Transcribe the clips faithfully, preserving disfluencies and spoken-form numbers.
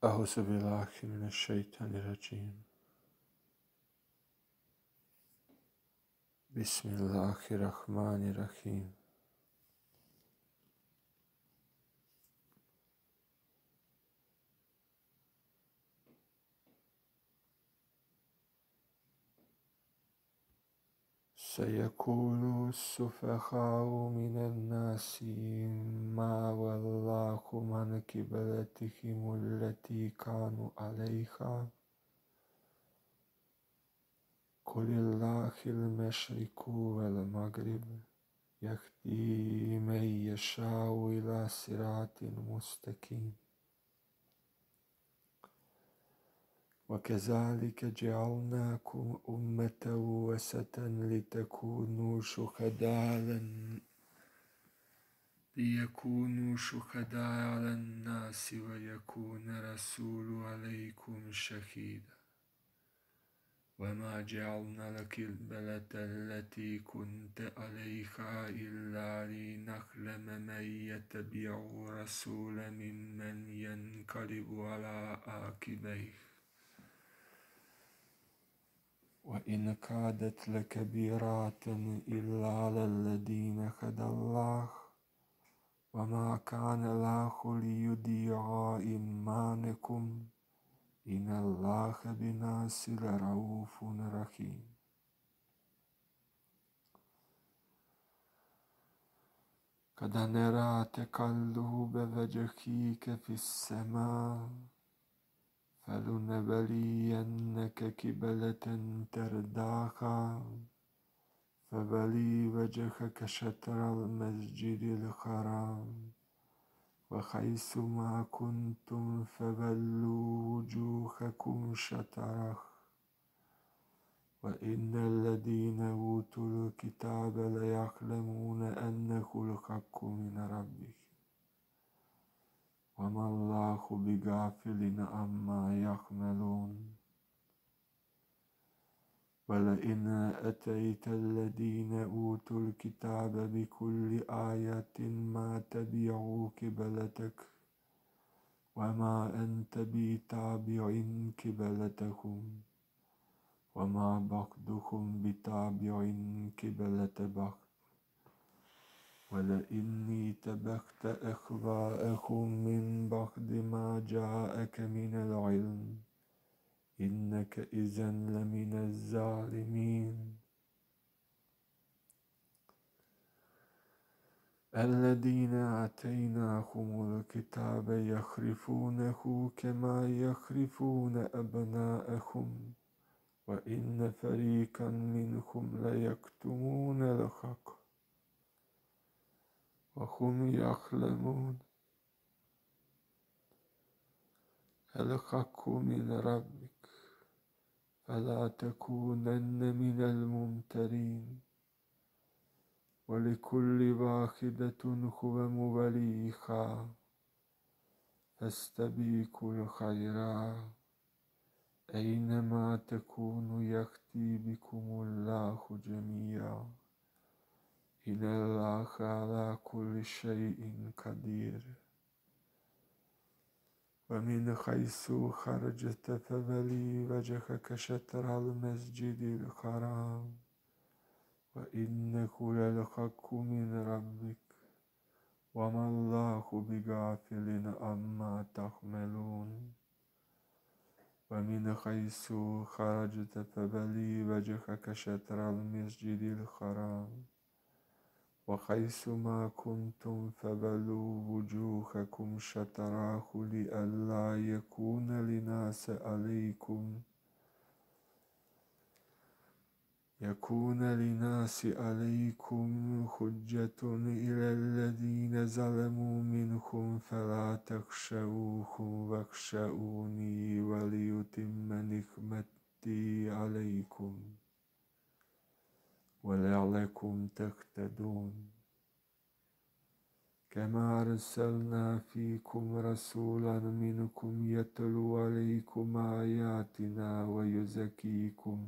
أعوذ بالله من الشيطان الرجيم. بسم الله الرحمن الرحيم. سيقول السفهاء من الناس ما ولاهم عن قبلتهم التي كانوا عليها قل الله المشرق والمغرب يهدي من يشاء إلى صراط مستقيم. وكذلك جعلناكم أمة وسطا لتكونوا شهداء ليكونوا شهداء على الناس ويكون الرسول عليكم شهيدا. وما جعلنا القبلة التي كنت عليها إلا لنعلم من يتبع الرسول ممن ينقلب على عقبيه وإن كادت لكبيرة إلا على الذين هدى الله وما كان الله ليضيع إيمانكم إن الله بالناس لرؤوف رحيم. قد نرى تقلب وجهك في السماء فلنولينك قبلة ترضاها فولي وجهك شطر المسجد الحرام وحيث ما كنتم فولوا وجوهكم شطره وإن الذين أوتوا الكتاب ليعلمون أنه الحق من ربهم وما الله بغافل عما يعملون. ولئن أتيت الذين أوتوا الكتاب بكل آية ما تبعوا قبلتك وما أنت بتابع قبلتهم وما بعضهم بتابع قبلة بعض ولئن اتبعت أهواءهم من بعد ما جاءك من العلم إنك إذا لمن الظالمين. الذين آتيناهم الكتاب يعرفونه كما يعرفون أبناءهم وإن فريقا منهم ليكتمون الحق وهم يعلمون. الحق من ربك فلا تكونن من الممترين. ولكل واحدة هو موليها فاستبقوا الخيرات أينما تكونوا يأتي بكم الله جميعا إن الله على كل شيء قدير. ومن حيث خرجت فولي وجهك شطر المسجد الحرام وإنه للحق من ربك وما الله بغافل عما تعملون. ومن حيث خرجت فولي وجهك شطر المسجد الحرام وحيث ما كنتم فولوا وجوهكم شطراه لئلا يكون للناس عليكم يكون للناس عليكم حجة إلى الذين ظلموا منهم فلا تخشوهم واخشوني وليتم نعمتي عليكم ولعلكم تهتدون. كما أرسلنا فيكم رسولا منكم يتلو عليكم آياتنا ويزكيكم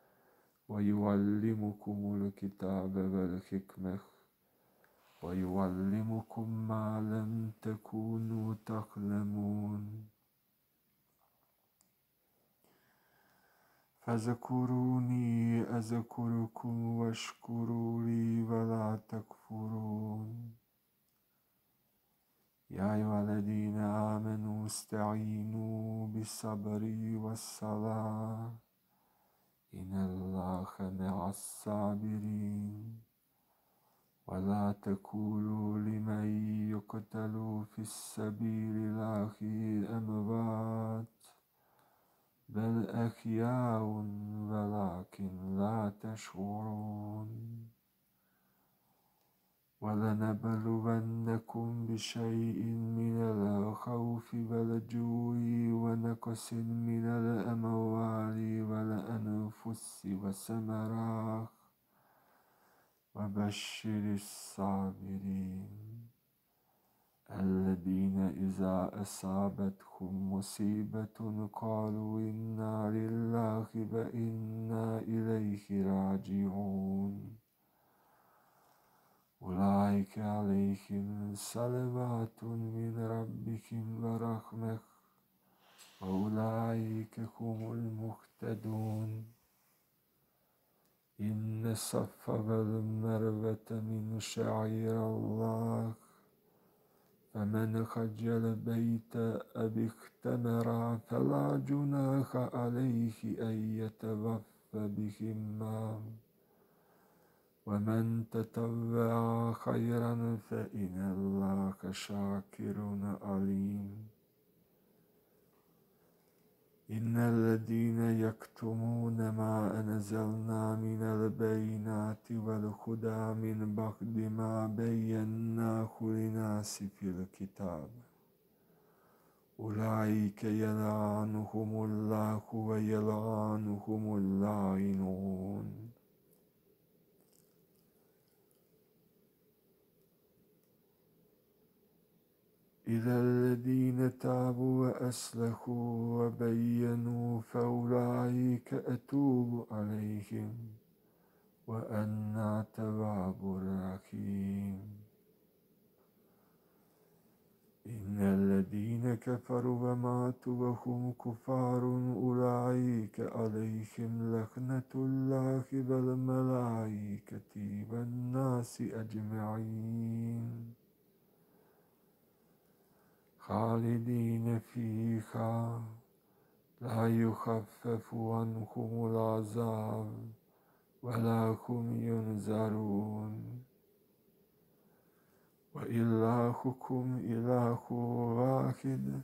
ويعلمكم الكتاب والحكمة ويعلمكم ما لم تكونوا تعلمون. فاذكروني أذكركم واشكروا لي ولا تكفرون. يا أيها الذين آمنوا استعينوا بالصبر والصلاة إن الله مع الصابرين. ولا تقولوا لمن يقتل في السبيل الله أموات بل أحياء ولكن لا تشعرون. ولنبلونكم بشيء من الخوف والجوع ونقص من الأموال والأنفس والثمرات وبشر الصابرين الذين إذا أصابتهم مصيبة قالوا إنا لله وإنا إليه راجعون. أولئك عليهم صلوات من ربهم ورحمة وأولئك هم المهتدون. إن الصفا والمروة من شعائر الله فمن حج البيت أو اعتمر فلا جناح عليه أن يطوف بهما ومن تطوع خيرا فإن الله شاكر عليم. إن الذين يكتمون ما أنزلنا من البينات والهدى من بعد ما بيناه للناس في الكتاب أولئك يلعنهم الله ويلعنهم اللاعنون. إلى الذين تابوا وأصلحوا وبينوا فأولئك أتوب عليهم وأنا التواب الرحيم. إن الذين كفروا وماتوا وهم كفار أولئك عليهم لعنة الله والملائكة والناس أجمعين خالدين فيها لا يخفف عنهم العذاب ولا هم ينذرون. وإلهكم إله واحد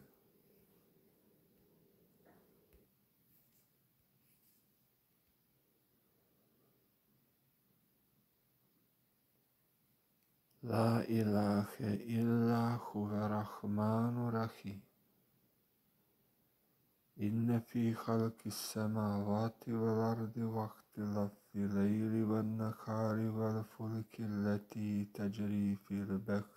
لا إله إلا هو الرحمن الرحيم. إن في خلق السماوات والأرض واختلاف الليل والنهار والفلك التي تجري في البحر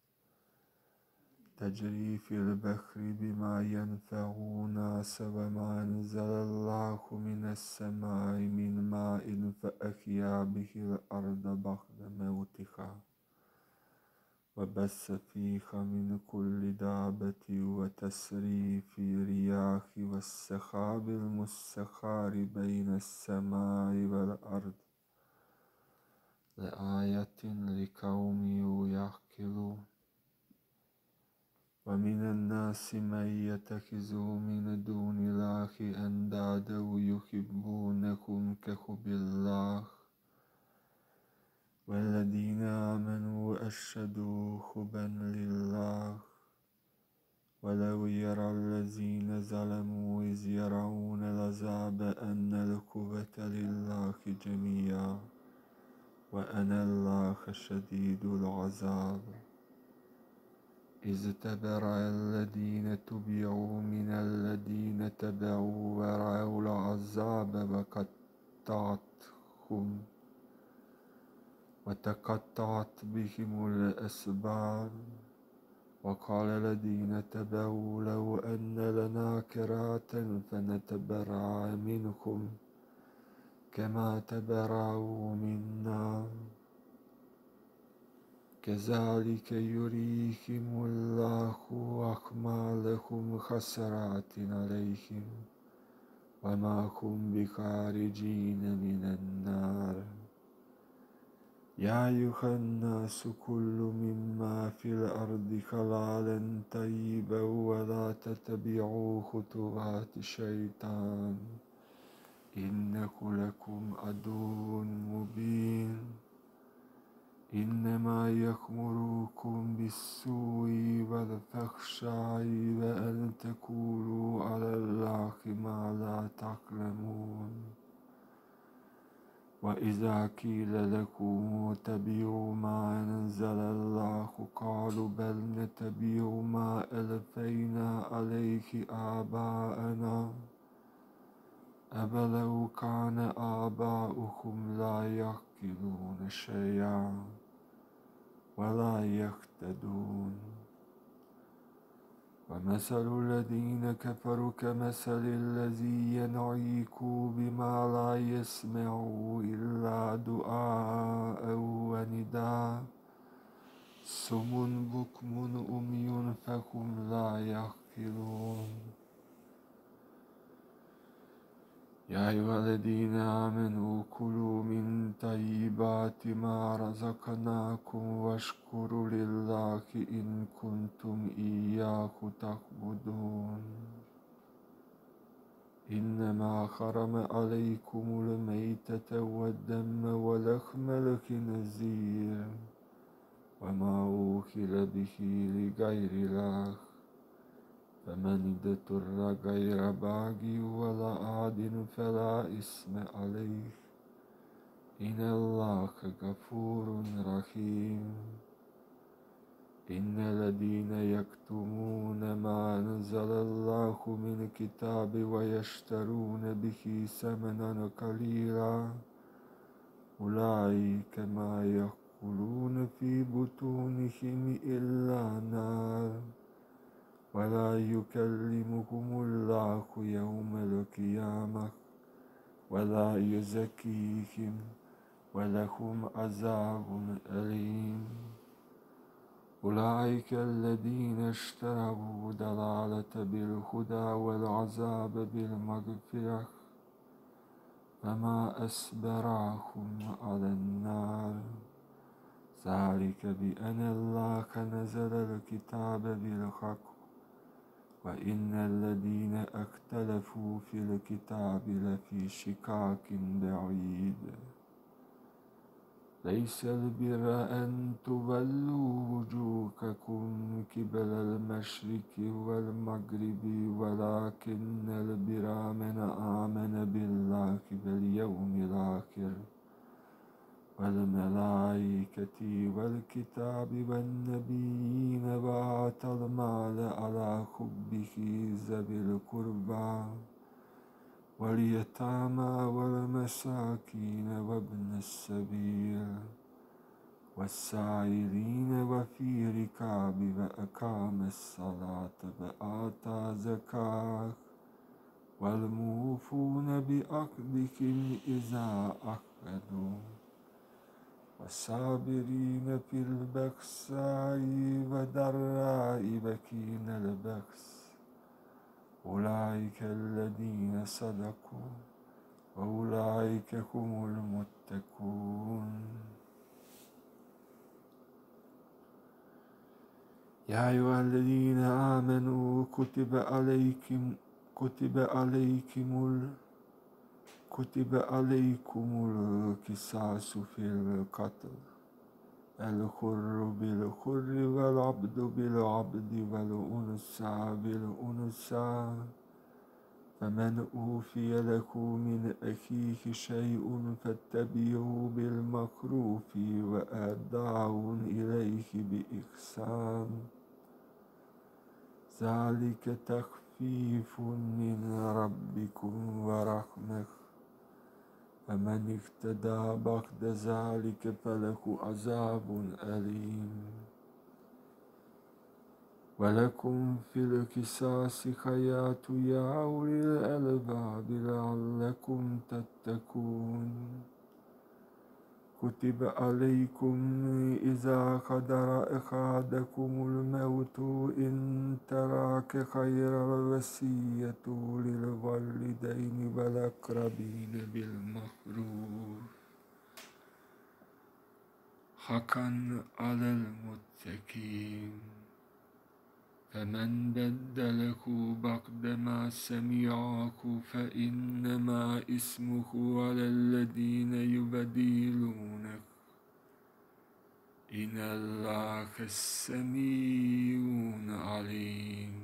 تجري في البحر بما ينفع الناس وما أنزل الله من السماء من ماء فأحيا به الأرض بعد موتها وبث فيها من كل دابة وتصريف الرياح والسحاب المسخر بين السماء والأرض لآية لقوم يعقلون. ومن الناس من يتخذ من دون الله أندادا يحبونهم كحب الله والذين آمنوا أشد حبا لله. ولو يرى الذين ظلموا إذ يرون العذاب أن القوة لله جميعا وأن الله شديد العذاب. إذ تبرأ الذين تبعوا من الذين تبعوا ورأوا العذاب وقطعتهم وتقطعت بهم الأسباب. وقال الذين تبعوا لو أن لنا كرة فنتبرأ منهم كما تبرأوا منا كذلك يريهم الله أعمالهم حسرات عليهم وما هم بخارجين من النار. يا أيها الناس كلوا مما في الأرض حلالا طيبا ولا تتبعوا خطوات الشيطان إنه لكم عدو مبين. إنما يأمركم بالسوء والفحشاء وأن تقولوا على الله ما لا تعلمون. وإذا قيل لكم اتبعوا ما أنزل الله قالوا بل نتبع ما ألفينا عليه آباءنا أولو كان آباؤهم لا يعقلون شيئا ولا يهتدون. ومثل الذين كفروا كمثل الذي ينعق بما لا يسمع إلا دعاء ونداء صم بكم عمي فهم لا يعقلون. يا أيها الذين آمنوا كلوا من طيبات ما رزقناكم واشكروا لله إن كنتم إياه تعبدون. إنما حرم عليكم الميتة والدم ولحم الخنزير وما أوحل به لغير الله فمن اضطر غير باغ ولا عاد فلا إثم عليه إن الله غفور رحيم. إن الذين يكتمون ما أنزل الله من الكتاب ويشترون به ثمنا قليلا أولئك ما يأكلون في بطونهم إلا نار ولا يكلمهم الله يوم القيامة ولا يزكيهم ولهم عذاب أليم. أولئك الذين اشتروا الضلالة بالهدى والعذاب بالمغفرة فما أصبرهم على النار. ذلك بأن الله نزل الكتاب بالحق وإن الذين اختلفوا في الكتاب لفي شقاق بعيد. ليس البر أن تولوا وجوهكم قبل المشرق والمغرب ولكن البر من آمن بالله واليوم الآخر والملائكة والكتاب والنبيين وآتى المال على حبه ذوي القربى واليتامى والمساكين وابن السبيل والسائلين وفي ركاب وأقام الصلاة وآتى الزكاة والموفون بعهدهم إذا عاهدوا والصابرين في البأساء والضراء وحين البأس أولئك الذين صدقوا وأولئك هم المتقون. يا أيها الذين آمنوا كتب عليكم كتب عليكم كتب عليكم القصاص في القتل الحر بالحر والعبد بالعبد والأنثى بالأنثى فمن أوفي له من أخيه شيء فاتبعوا بالمعروف وأداء إليه بإحسان ذلك تخفيف من ربكم ورحمة فمن اهتدى بعد ذلك فله عذاب أليم. ولكم في القصاص حياة يا أولي الألباب لعلكم تتقون. كتب عليكم إذا حضر أحدكم الموت إن ترك خيرا الوصية للوالدين والأقربين بالمعروف حقا على المتقين. فمن بدله بعدما سمعه فإنما إثمه على الذين يبدلونه إن الله سميع عليم.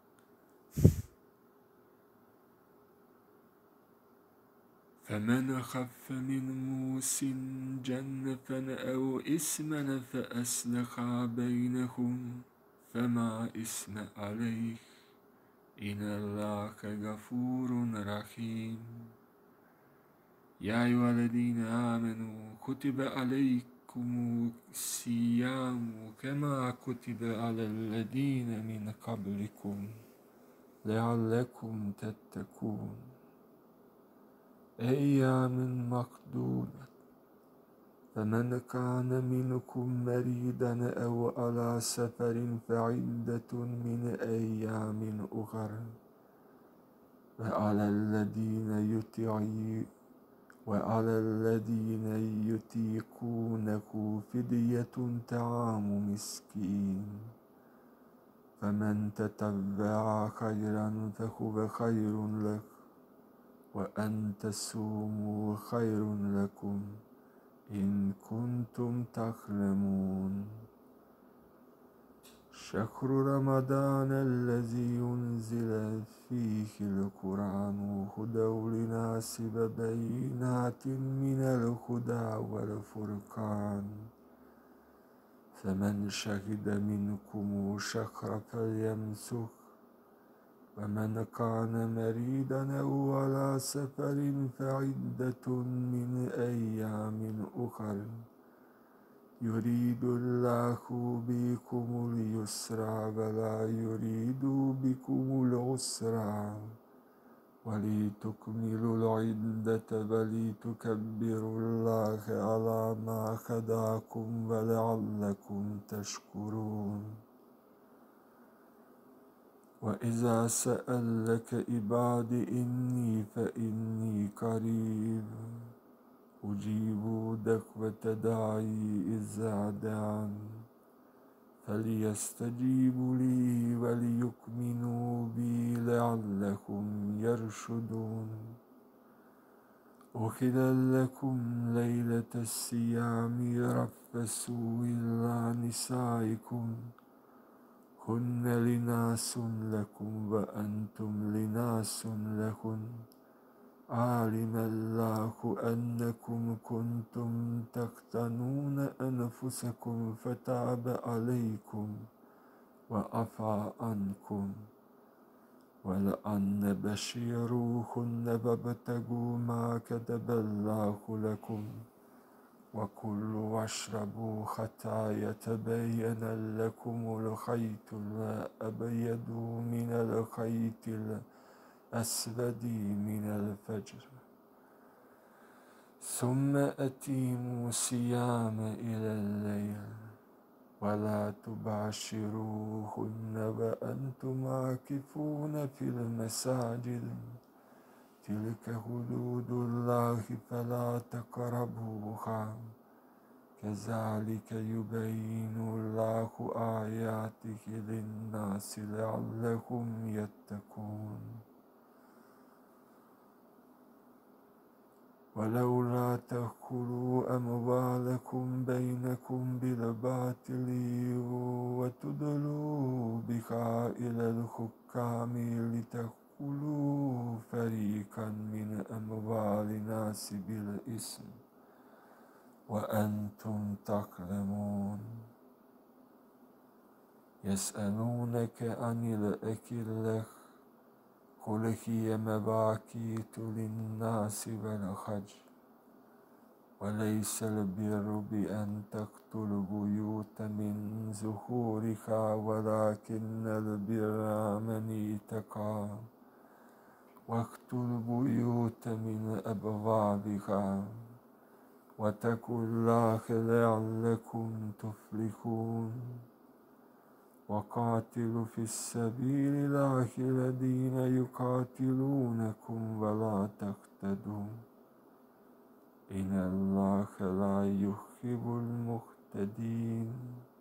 فمن خف من موص جنفا أو إثما فأصلح بينهم فما إثم عليه إن الله غفور رحيم. يا أيها الذين آمنوا كتب عليكم الصيام كما كتب على الذين من قبلكم لعلكم تتقون أيام معدودة. فمن كان منكم مريضا أو على سفر فعدة من أيام أخر وعلى الذين يطيعون وعلى الذين يطيقونه فدية طعام مسكين. فمن تتبع خيرا فهو خير له وأن تصوموا خير لكم إن كنتم تعلمون. شهر رمضان الذي ينزل فيه القرآن هدى للناس وبينات من الهدى والفرقان فمن شهد منكم الشهر فليمسه ومن كان مريضا أو على سفر فعدة من أيام أخر يريد الله بكم اليسر ولا يريد بكم العسر ولتكملوا العدة ولتكبروا الله على ما هداكم ولعلكم تشكرون. وإذا سألك عبادي إني فإني قريب أجيب دعوة الداعي إذا دعان فليستجيبوا لي وليؤمنوا بي لعلهم يرشدون. أحل لكم ليلة الصيام رفثوا إلى نسائكم هن لناس لكم وأنتم لناس لهن علم الله أنكم كنتم تختنون أنفسكم فتاب عليكم وعفى عنكم والآن بشروهن وابتغوا ما كتب الله لكم وكلوا واشربوا حتى يتبين لكم الخيط الأبيض من الخيط الأسود من الفجر ثم أتموا الصيام إلى الليل ولا تباشروهن وأنتم عاكفون في المساجد تلك حدود الله فلا تقربوها كذلك يبين الله آياته للناس لعلهم يتقون. ولولا تأكلوا أموالكم بينكم بالباطل وتدلوا بها إلى الحكام لتأكلوا فريقا من أموال الناس بالإثم وأنتم تعلمون. يسألونك عن الأكلة قل هي مواقيت للناس والحج وليس البر بأن تقتلوا البيوت من ظهورها ولكن البر من اتقى واقتلوا البيوت من أبوابها واتقوا الله لعلكم تفلحون وقاتلوا في سبيل الله الذين يقاتلونكم ولا تقتدوا إن الله لا يحب المعتدين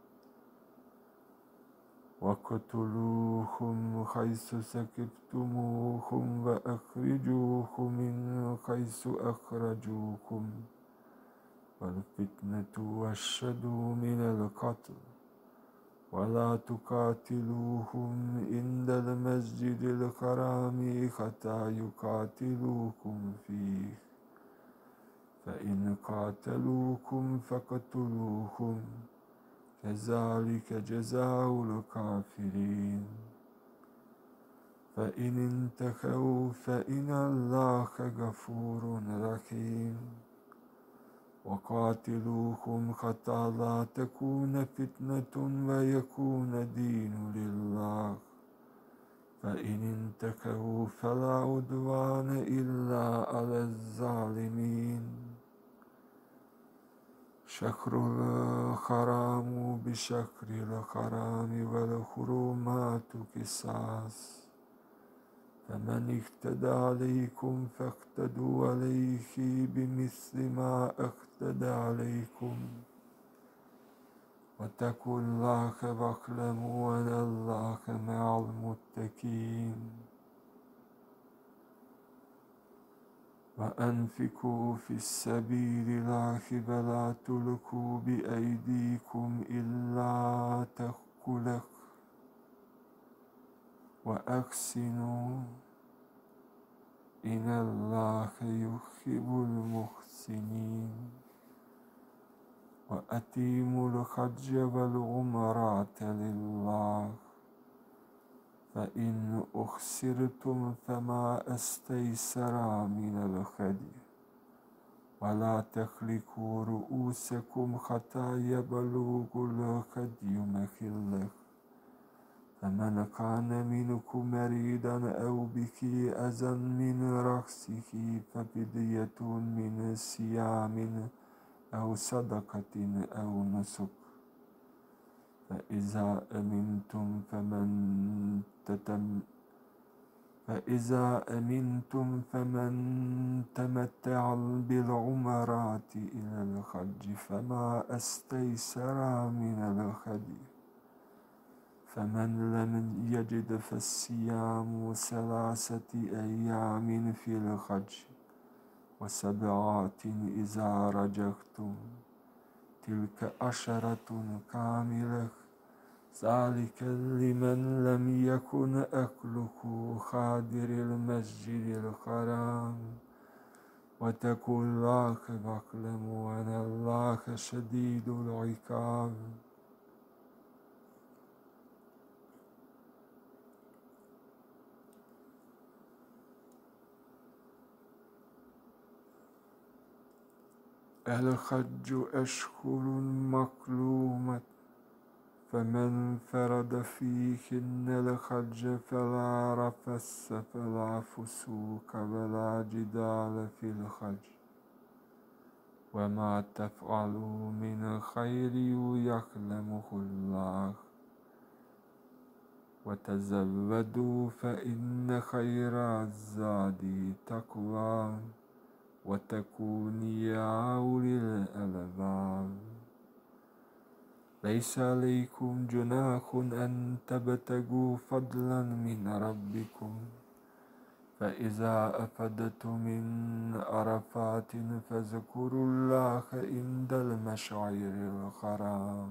وقتلوهم حيث ثقفتموهم وأخرجوهم من حيث أخرجوكم والفتنة أشد من القتل ولا تقاتلوهم عند المسجد الحرام حتى يقاتلوكم فيه فإن قاتلوكم فاقتلوهم كذلك جزاء الكافرين فإن انتهوا فإن الله غفور رحيم وقاتلوهم حتى لا تكون فتنة ويكون الدين لله فإن انتهوا فلا عدوان إلا على الظالمين شهر الحرام بشهر الحرام والحرمات قصاص فمن اعتدى عليكم فاعتدوا عليه بمثل ما اعتدى عليكم واتقوا الله واعلموا أن الله مع المتقين وأنفقوا في سبيل الله ولا تلقوا بأيديكم إلا تهلكوا وأحسنوا إن الله يحب المحسنين وأتموا الحج والعمرة لله فإن أحصرتم فما استيسر من الهدي ولا تحلقوا رؤوسكم حتى يبلغ الهدي محله فمن كان منكم مريضا أو به أذى من رأسه ففدية من صيام أو صدقة أو نسك فإذا أمنتم فمن تتم فإذا أمنتم فمن تمتع بالعمرات إلى الحج فما استيسر من الهدي فمن لم يجد فالصيام ثلاثة أيام في الحج وسبعات إذا رجعتم تلك عشرة كاملة ذلك لمن لم يكن أهله حاضر المسجد الحرام واتقوا الله واعلموا أن الله شديد العقاب الحج أشهر معلومات فمن فرض فيهن الحج فلا رفث فلا فسوق ولا جدال في الحج وما تفعلوا من خير يعلمه الله وتزودوا فإن خير الزاد تقوى واتقون يا أولي الألباب ليس عليكم جناح أن تبتغوا فضلا من ربكم فإذا أفضتم من عرفات فاذكروا الله عند المشعر الحرام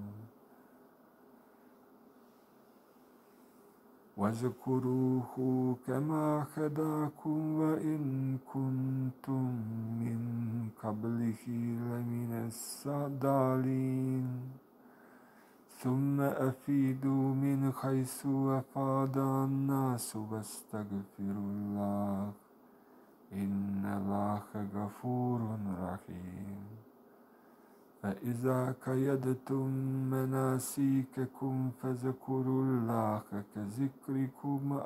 واذكروه كما هداكم وإن كنتم من قبله لمن الضالين ثم أفيدوا من حيث أفاض الناس واستغفروا الله إن الله غفور رحيم فإذا قضيتم مناسككم فاذكروا الله كذكركم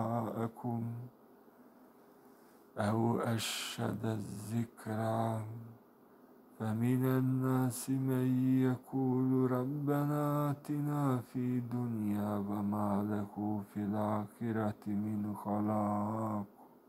آباءكم أو أشد الذكرى فمن الناس من يقول ربنا آتنا في الدنيا وما له في الآخرة من خلاق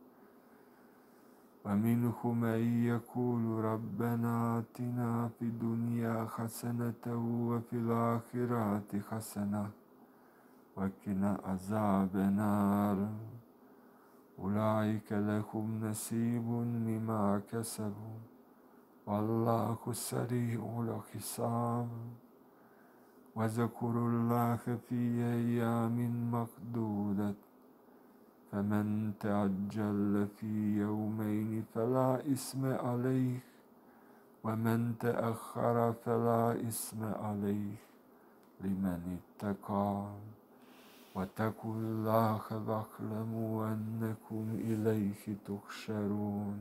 ومنهم من يقول ربنا آتنا في الدنيا حسنة وفي الآخرة حسنة وقنا عذاب النار أولئك لهم نصيب مما كسبوا والله سريع الحساب واذكروا الله في أيام معدودة فمن تعجل في يومين فلا إثم عليه ومن تأخر فلا إثم عليه لمن اتقى واتقوا الله واعلموا أنكم إليه تحشرون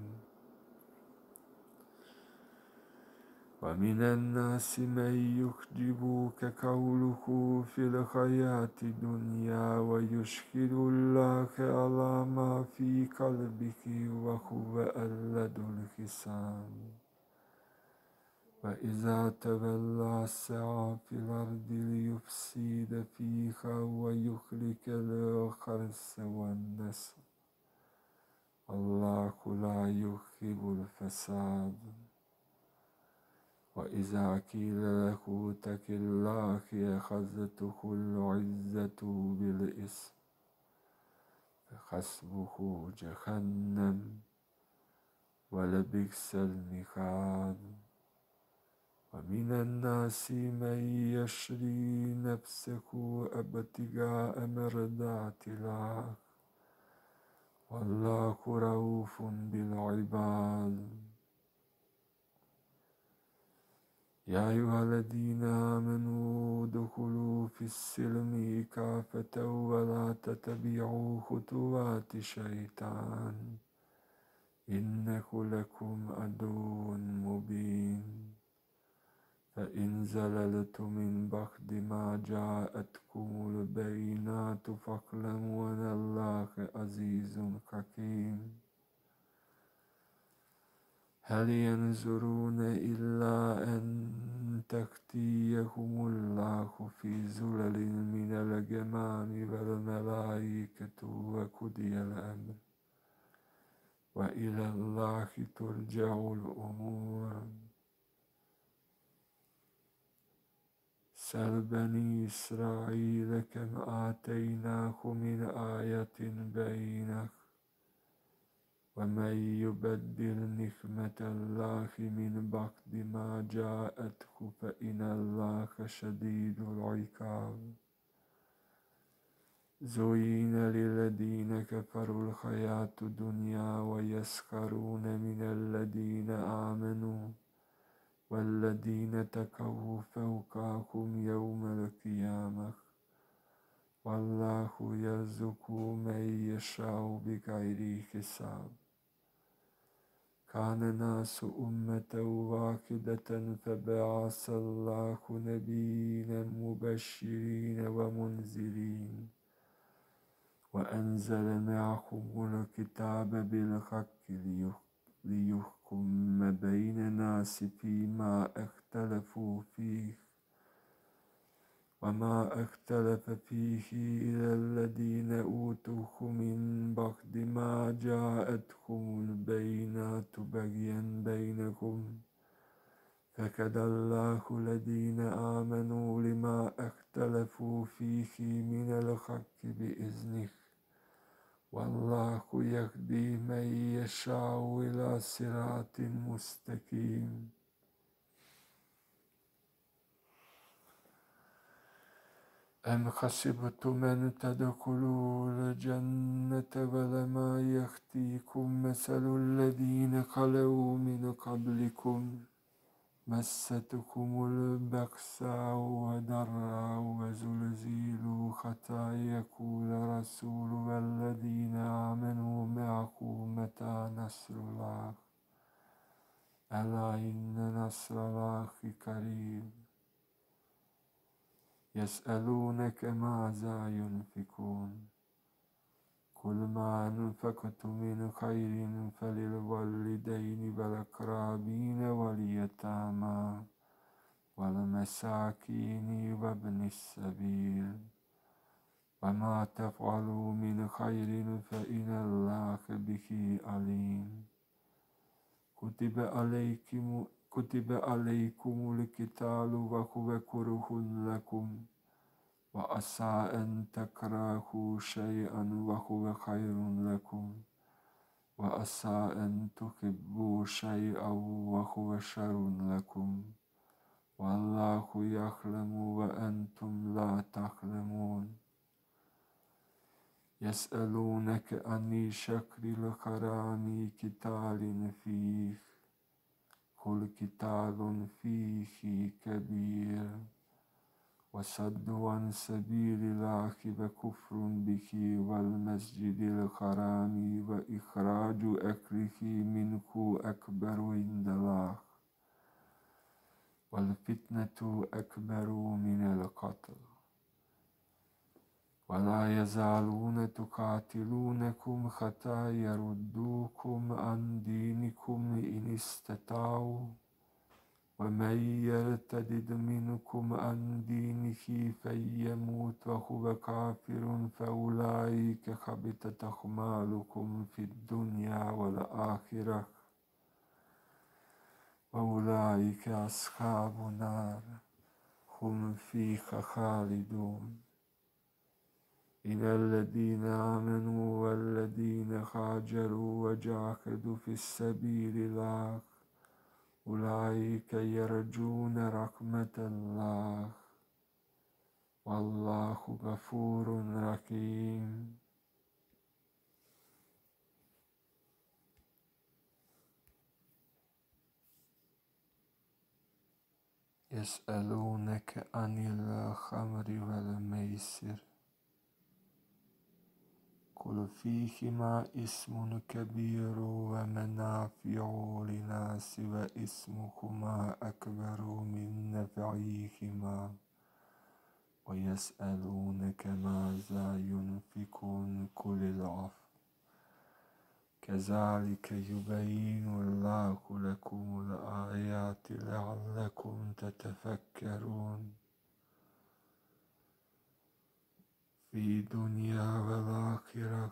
ومن الناس من يعجبك قوله في الحياة الدنيا ويشهد الله على ما في قلبه وهو ألد الحساب وإذا تولى سعى في الأرض ليفسد فيها ويهلك الحرث والنسل والله لا يحب الفساد وإذا قيل له اتق الله أخذته العزة بالإثم فحسبه جهنم ولبئس المهاد ومن الناس من يشري نفسه ابتغاء مرضات الله والله رؤوف بالعباد يا أيها الذين آمنوا ادخلوا في السلم كافة ولا تتبعوا خطوات الشيطان إنه لكم عدو مبين فإن زللتم من بعد ما جاءتكم البينات فاعلموا أن الله عزيز حكيم هل ينظرون إلا أن تأتيهم الله في ظلل من الغمام والملائكة وقضي الأمر وإلى الله ترجع الأمور سل بني إسرائيل كم آتيناهم من آية بينة ومن يبدل نعمة الله من بعد ما جاءته فإن الله شديد العقاب زين للذين كفروا الحياة الدنيا ويسخرون من الذين آمنوا والذين اتقوا فوقهم يوم القيامة والله يرزق من يشاء بغير حساب كان الناس أمة واحدة فبعث الله نبيين مبشرين ومنذرين وأنزل معهم الكتاب بالحق ليحكم بين الناس فيما اختلفوا فيه وما اختلف فيه إلى الذين أوتوه من بعد ما جاءتهم البينات بغيا بينهم فهدى الله الذين آمنوا لما اختلفوا فيه من الحق بإذنه والله يهدي من يشاء إلى صراط مستقيم أم حسبتم أن تدخلوا الجنة ولما يأتيكم مثل الذين خلوا من قبلكم مستهم البأساء والضراء وزلزلوا حتى يقول الرسول والذين آمنوا معه متى نصر الله ألا إن نصر الله قريب يسألونك ماذا ينفقون قل ما أنفقتم من خير فللوالدين والأقربين واليتامى والمساكين وابن السبيل وما تفعلوا من خير فإن الله به عليم كتب عليكم كتب عليكم القتال وهو كره لكم وعسى أن تكرهوا شيئا وهو خير لكم وعسى أن تحبوا شيئا وهو شر لكم والله يعلم وأنتم لا تعلمون يسألونك عن شهر الحرام قتال فيه قل قتال فيه كبير وصد عن سبيل الله وكفر به والمسجد الحرام وإخراج أهله منه أكبر عند الله والفتنة أكبر من القتل ولا يزالون تقاتلونكم حتى يردوكم عن دينكم إن استطاعوا ومن يرتد منكم عن دينه فيموت وهو كافر فأولئك حبطت أعمالهم في الدنيا والآخرة وأولئك أصحاب النار هم فيها خالدون إن الذين آمنوا والذين هاجروا وجاهدوا في سبيل الله أولئك يرجون رحمة الله والله غفور رحيم يسألونك عن الخمر والميسر قل فيهما اسم كبير ومنافع للناس واسمهما أكبر من نفعهما ويسألونك ماذا ينفقون قل العفو كذلك يبين الله لكم الآيات لعلكم تتفكرون في دنيا والآخرة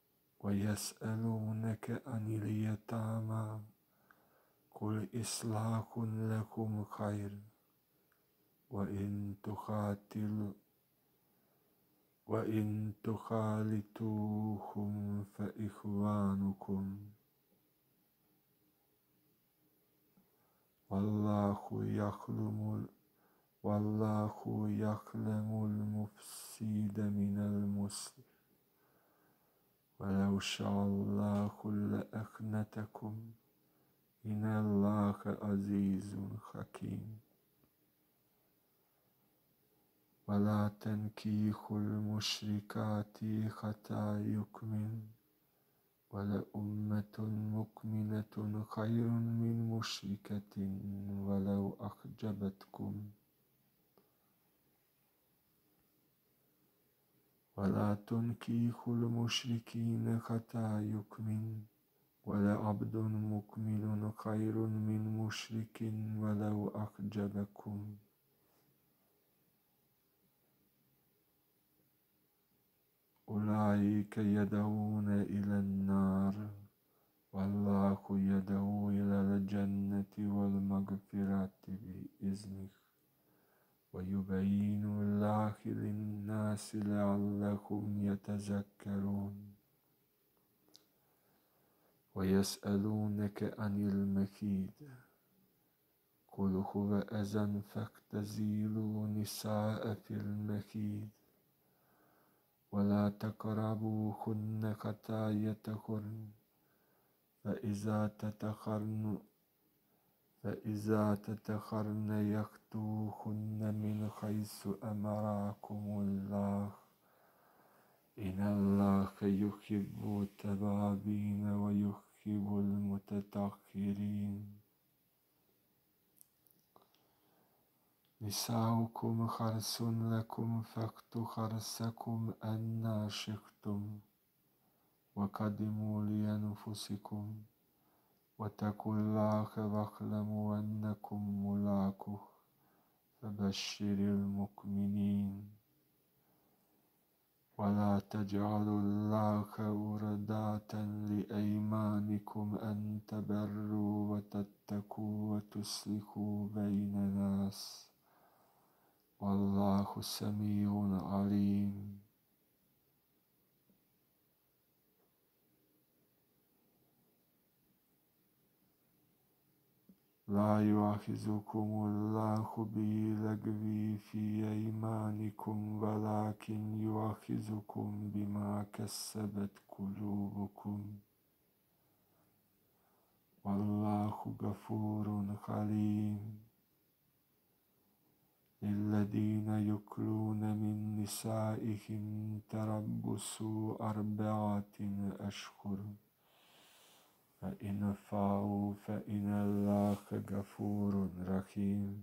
ويسألونك عن اليتامى قل إصلاح لكم خير وإن تخاتلوا وإن تخالطوهم فإخوانكم والله يعلم والله يعلم المفسد من المصلح ولو شاء الله لأعنتكم إن الله عزيز حكيم ولا تنكحوا المشركات حتى يؤمنن ولأمة مؤمنة خير من مشركة ولو أعجبتكم ولا تنكحوا المشركين حتى يؤمنوا ولعبد مؤمن خير من مشرك ولو أعجبكم أولئك يدعون إلى النار والله يدعو إلى الجنة والمغفرة بإذنه ويبين الله للناس لعلهم يتذكرون ويسألونك عن المحيض قل هو أذى فاعتزلوا النساء في المحيض ولا تقربوهن حتى يطهرن فإذا تطهرن فإذا تطهرن فأتوهن من حيث أمركم الله إن الله يحب التوابين ويحب المتطهرين نساؤكم حرث لكم فأتوا حرثكم أنى شئتم وقدموا لأنفسكم واتقوا الله واعلموا أنكم ملاقوه فبشر المؤمنين. ولا تجعلوا الله عرضة لأيمانكم أن تبروا وتتقوا وتصلحوا بين الناس والله سميع عليم. لا يؤاخذكم الله باللغو في أيمانكم ولكن يؤاخذكم بما كسبت قلوبكم والله غفور حليم. للذين يؤلون من نسائهم تربص أربعة أشهر فإن فاءوا فإن الله غفور رحيم.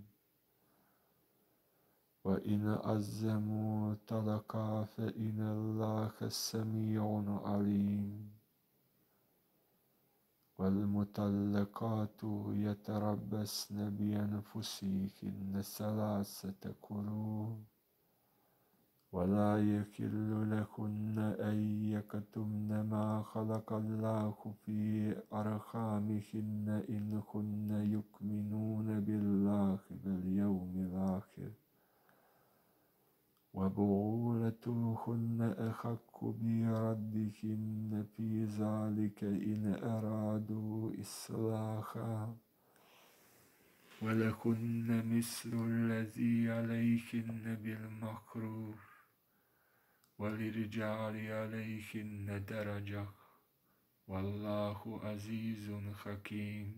وإن عزموا طلقا فإن الله سميع عليم. والمطلقات يتربصن بأنفسهن ثلاثة قروء ولا يحل لهن أن يكتمن ما خلق الله في أرحامهن إن كن يؤمنون بالله واليوم الآخر وبعولتهن أحق بردهن في ذلك إن أرادوا إصلاحا ولهن مثل الذي عليهن بالمعروف وللرجال عليهن درجة والله عزيز حكيم.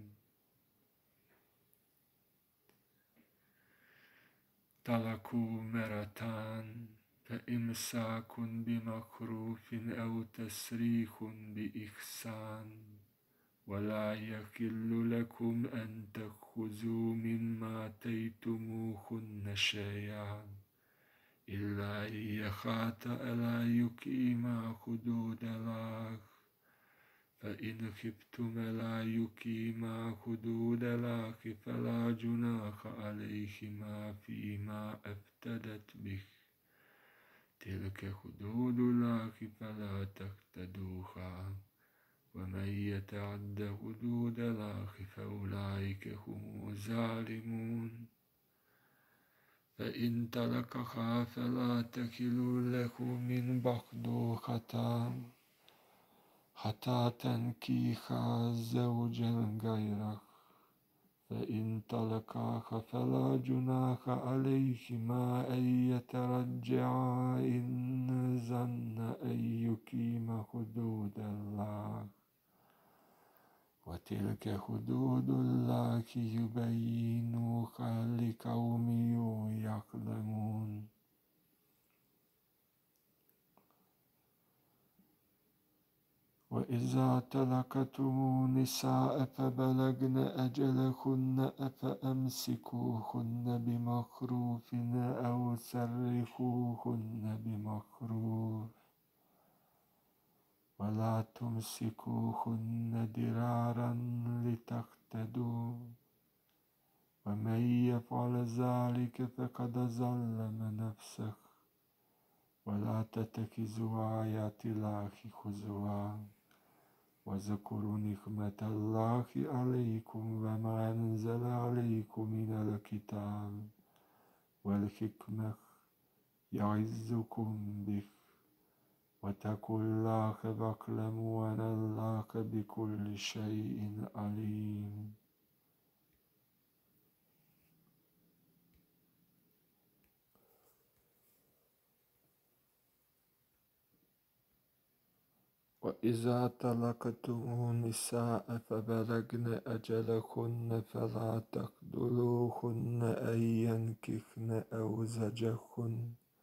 طلاق مرتان فإمساك بمعروف أو تسريح بإحسان ولا يحل لكم أن تأخذوا مما آتيتموهن شيئا إلا أن يخافا ألا يقيما حدود الله فإن خفتم ألا يقيما حدود الله فلا جناح عليهما فيما افتدت به تلك حدود الله فلا تعتدوها ومن يتعد حدود الله فأولئك هم الظالمون. فإن طلقها فلا تحل له من بعد حتى حتى تنكح زوجا غيره فإن طلقاها فلا جناح عليهما أن يتراجعا إن ظنا أن يقيما حدود الله وتلك حدود الله يبينها لقوم يعلمون. وإذا طلقتم النساء فبلغن أجلهن فأمسكوهن بمعروف أو سرحوهن بمعروف ولا تمسكوهن ضرارا لتعتدوا ومن يفعل ذلك فقد ظلم نفسه ولا تتخذوا آيات الله هزوا واذكروا نعمة الله عليكم وما أنزل عليكم من الكتاب والحكمة يعظكم به واتقوا الله واعلموا أن الله بكل شيء عليم. وإذا طلقتم النساء فبلغن أجلهن فلا تقتلوهن أن ينكحن أزواجهن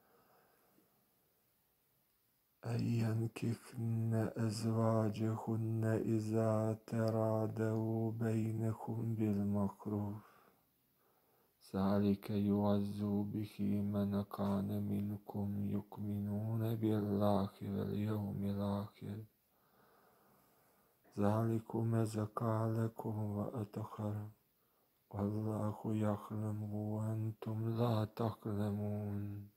أن ينكحن أزواجهن إذا تراضوا بينهم بالمعروف ذلك يوعظ به من كان منكم يؤمنون بالله واليوم الآخر ذلكم أزكى لكم وأطهر، والله يعلم وأنتم لا تعلمون.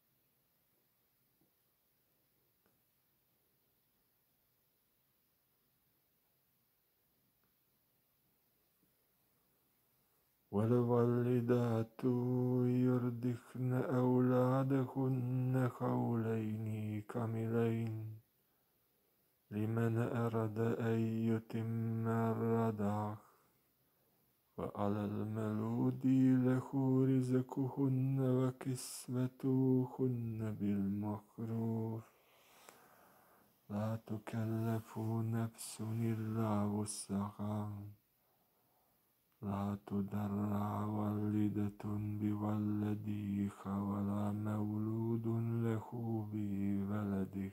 والوالدات يرضعن أولادهن حولين كاملين لمن أراد أن يتم الرضاعة، وعلى المولود له رزقهن وكسوتهن بالمعروف، لا تكلف نفس إلا وسعها، لا تضر والدة بولدها ولا مولود له بولده،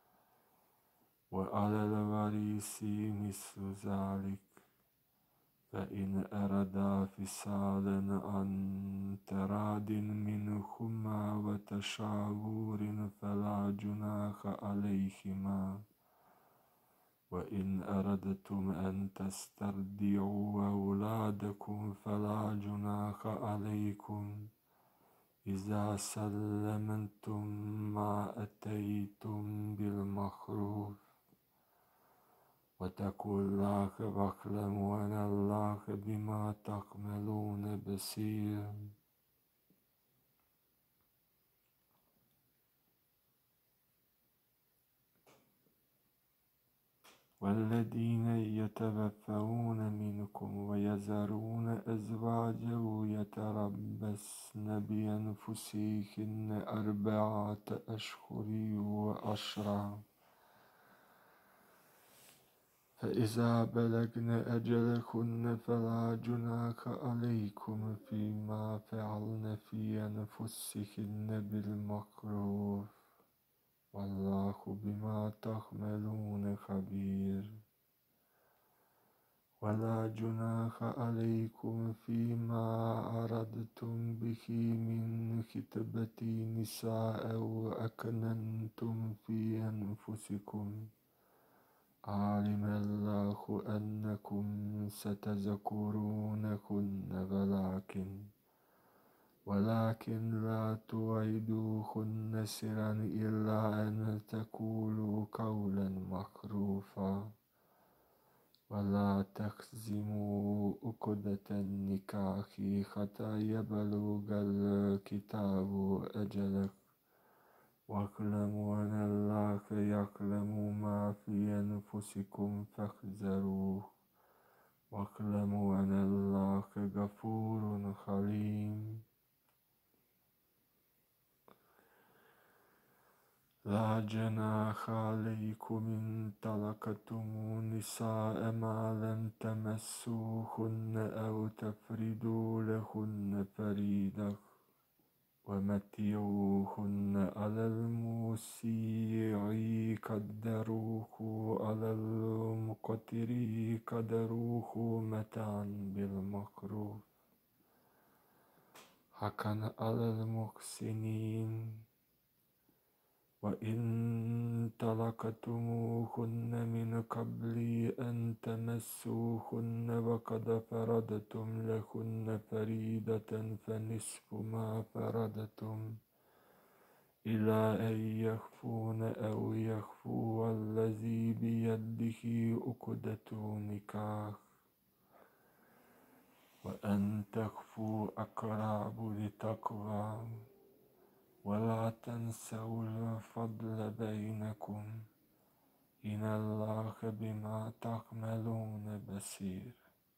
وعلى الوارث مثل ذلك، فإن أرادا فصالا عن تراض منهما وتشاور فلا جناح عليهما. وإن أردتم أن تسترضعوا أولادكم فلا جناح عليكم إذا سلمتم ما أتيتم بالمعروف، واتقوا الله واعلموا أن الله بما تعملون بصير. والذين يتوفون منكم ويذرون أزواجا يتربصن بأنفسهن أربعة أشهر وعشرا، فإذا بلغن أجلهن فلا جناح عليكم فيما فعلن في أنفسهن بالمعروف، والله بما تعملون خبير. ولا جناح عليكم فيما أردتم به من خطبة النساء أو أكننتم في أنفسكم، علم الله أنكم ستذكرونهن ولكن ولكن لا توعدوهن سرا إلا أن تقولوا قولا معروفا، ولا تخزموا عقدة النكاح حتى يبلغ الكتاب أجله، واعلموا أن الله يعلم ما في أنفسكم فاحذروه، واعلموا أن الله غفور حليم. لا جناح عليكم إن طلقتم النساء ما لم تمسوهن أو تفرضوا لهن فريضة، ومتعوهن على الموسع قدره على المقتر قدره متاعا بالمعروف، حقا على المحسنين. وإن طلقتموهن من قبل أن تمسوهن وقد فرضتم لهن فريضة فنصف ما فرضتم إلا أن يعفون أو يعفو الذي بيده عقدة النكاح، وأن تخفوا أقرب للتقوى، ولا تنسوا الفضل بينكم، إن الله بما تعملون بصير.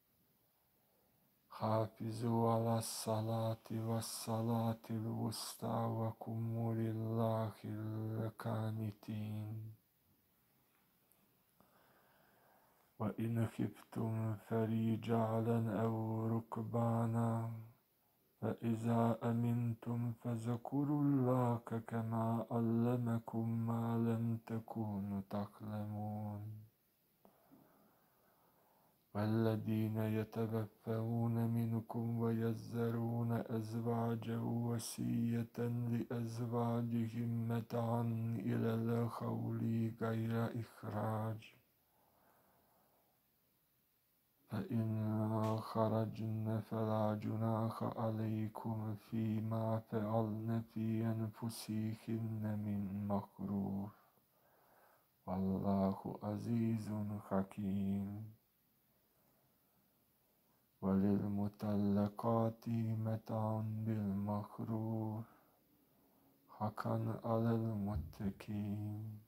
حافظوا على الصلاة والصلاة الوسطى وقوموا لله قانتين. وإن خفتم فرجالا أو ركبانا فإذا أمنتم فاذكروا الله كما علمكم ما لم تكونوا تعلمون. والذين يتوفون منكم ويذرون أزواجا وصية لأزواجهم متاعا إلى الحول غير إخراج، فإن خرجن فلا جناح عليكم فيما فعلن في أنفسهن من معروف والله عزيز حكيم. وللمطلقات متاع بالمعروف حقا على المتقين.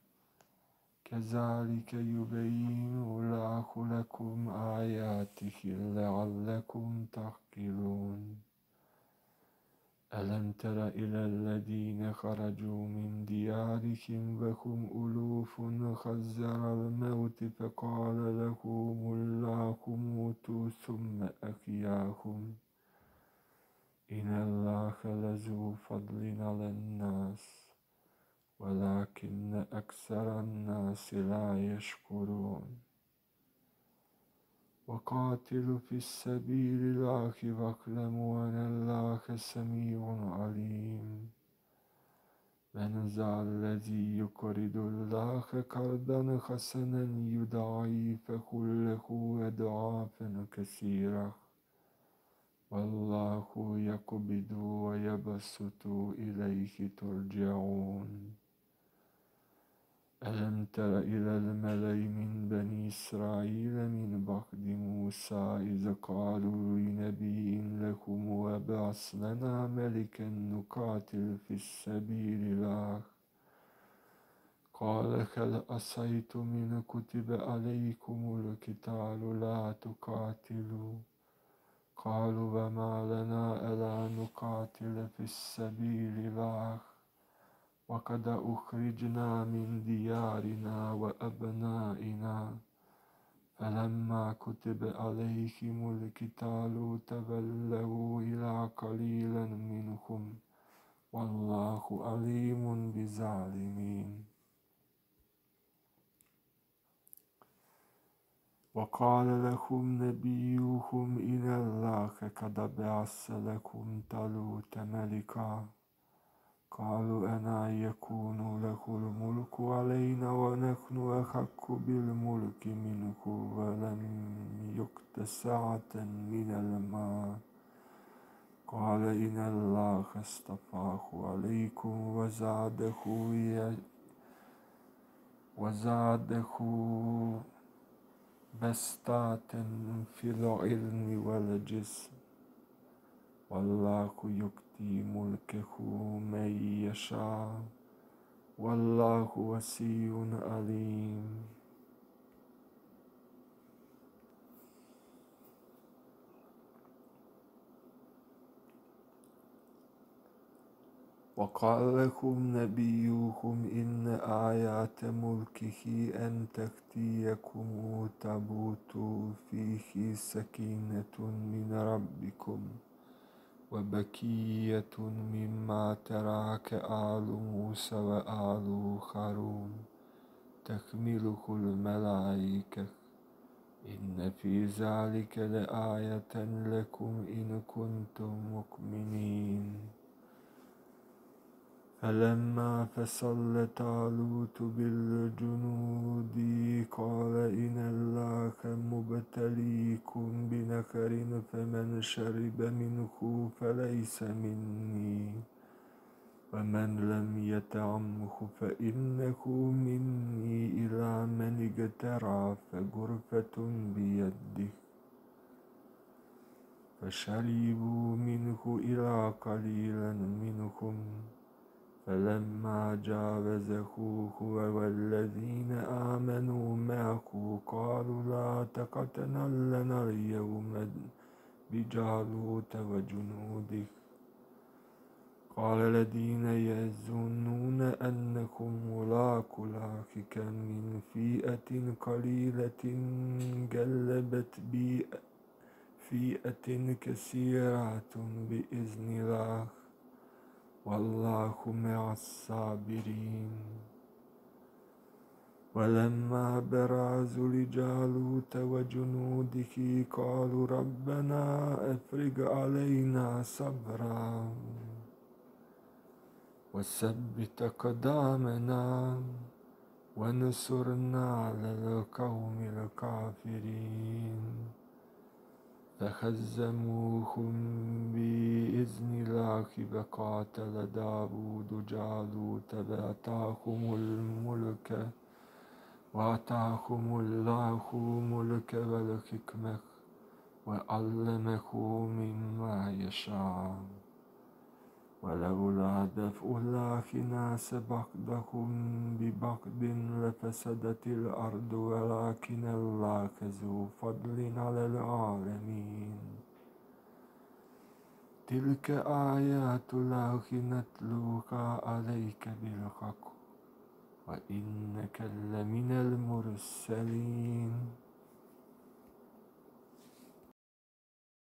كذلك يبين الله لكم آياته لعلكم تعقلون. ألم تر إلى الذين خرجوا من ديارهم وهم ألوف حذر الموت فقال لهم الله موتوا ثم أحياهم إن الله لذو فضل على الناس ولكن أكثر الناس لا يشكرون. وقاتلوا في سبيل الله واعلموا أن الله سميع عليم. من ذا الذي يقرض الله قرضا حسنا يضاعفه له أضعافا كثيرة والله يقبض ويبسط إليه ترجعون. ألم تر إلى الملأ من بني إسرائيل من بعد موسى إذ قالوا لنبي لهم وابعث لنا ملكا نقاتل في سبيل الله قال هل عصيتم إن كتب عليكم القتال لا تقاتلوا قالوا وما لنا ألا نقاتل في سبيل الله وقد أخرجنا من ديارنا وأبنائنا فلما كتب عليهم القتال تولوا إلى قليل منهم والله عليم بالظالمين. وقال لهم نبيهم إن الله قد بعث لكم طالوت ملكا قالوا أنا يكون له الملك علينا ونحن أحق بالملك منه ولم يؤت سعة من المال قال إن الله اصطفاه عليكم وزاده وزاده بسطة في العلم والجسم والله يؤتي ملكه من يشاء والله واسع عليم. وقال لهم نبيهم إن آيات ملكه أن تأتيكم تابوت فيه سكينة من ربكم وبقية مما ترك آل موسى وآل هارون تحمله الملائكة إن في ذلك لآية لكم إن كنتم مؤمنين. فلما فصل طالوت بالجنود قال إن الله مبتليكم بنهر فمن شرب منه فليس مني ومن لم يطعمه فإنه مني إلا من اغترف غرفة بيده فشربوا منه إلا قليلا منهم فلما جاوزه هو والذين آمنوا معه قالوا لا تقتل لنا اليوم بجالوت وجنوده قال الذين يظنون أنهم ملاقو الله كم من فئة قليلة غلبت بفئة كثيرة بإذن الله والله مع الصابرين. ولما برزوا لجالوت وجنوده قالوا ربنا افرغ علينا صبرا وثبت أقدامنا وانصرنا على القوم الكافرين فهزموهم بإذن الله فقاتل داود جالوت وآتاهم الملك وآتاهم الله الملك والحكمة وعلمه مما يشاء ولولا دفع الله الناس بعضهم ببعض لفسدت الأرض ولكن الله ذو فضل على العالمين تلك آيات الله نتلوها عليك بالحق وإنك لمن المرسلين